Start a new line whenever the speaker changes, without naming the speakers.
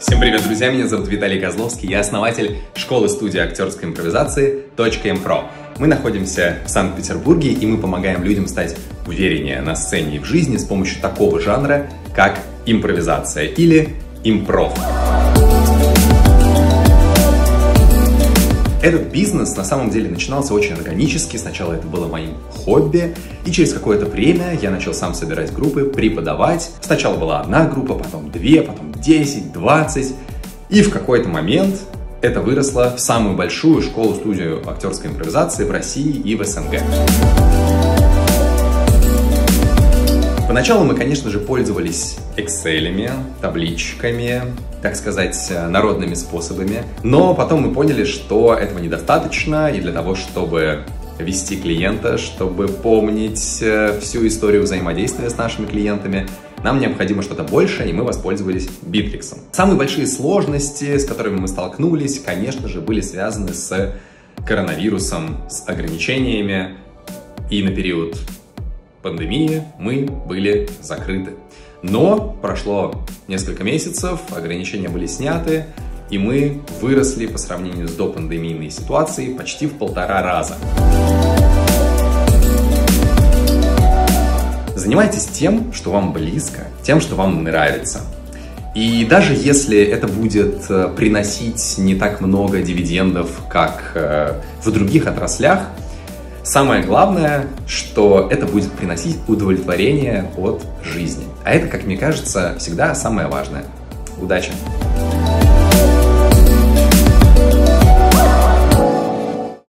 Всем привет, друзья! Меня зовут Виталий Козловский, я основатель школы-студии актерской импровизации .impro. Мы находимся в Санкт-Петербурге, и мы помогаем людям стать увереннее на сцене и в жизни с помощью такого жанра, как импровизация или импров. Этот бизнес на самом деле начинался очень органически. Сначала это было моим хобби, и через какое-то время я начал сам собирать группы, преподавать. Сначала была одна группа, потом 2, потом 10, 20. И в какой-то момент это выросло в самую большую школу-студию актерской импровизации в России и в СНГ. Поначалу мы, конечно же, пользовались Excel, табличками, так сказать, народными способами. Но потом мы поняли, что этого недостаточно, и для того, чтобы вести клиента, чтобы помнить всю историю взаимодействия с нашими клиентами, нам необходимо что-то большее, и мы воспользовались Bittrex. Самые большие сложности, с которыми мы столкнулись, конечно же, были связаны с коронавирусом, с ограничениями, и на период пандемии мы были закрыты. Но прошло несколько месяцев, ограничения были сняты, и мы выросли по сравнению с допандемийной ситуацией почти в 1,5 раза. Занимайтесь тем, что вам близко, тем, что вам нравится. И даже если это будет приносить не так много дивидендов, как в других отраслях, самое главное, что это будет приносить удовлетворение от жизни. А это, как мне кажется, всегда самое важное. Удачи!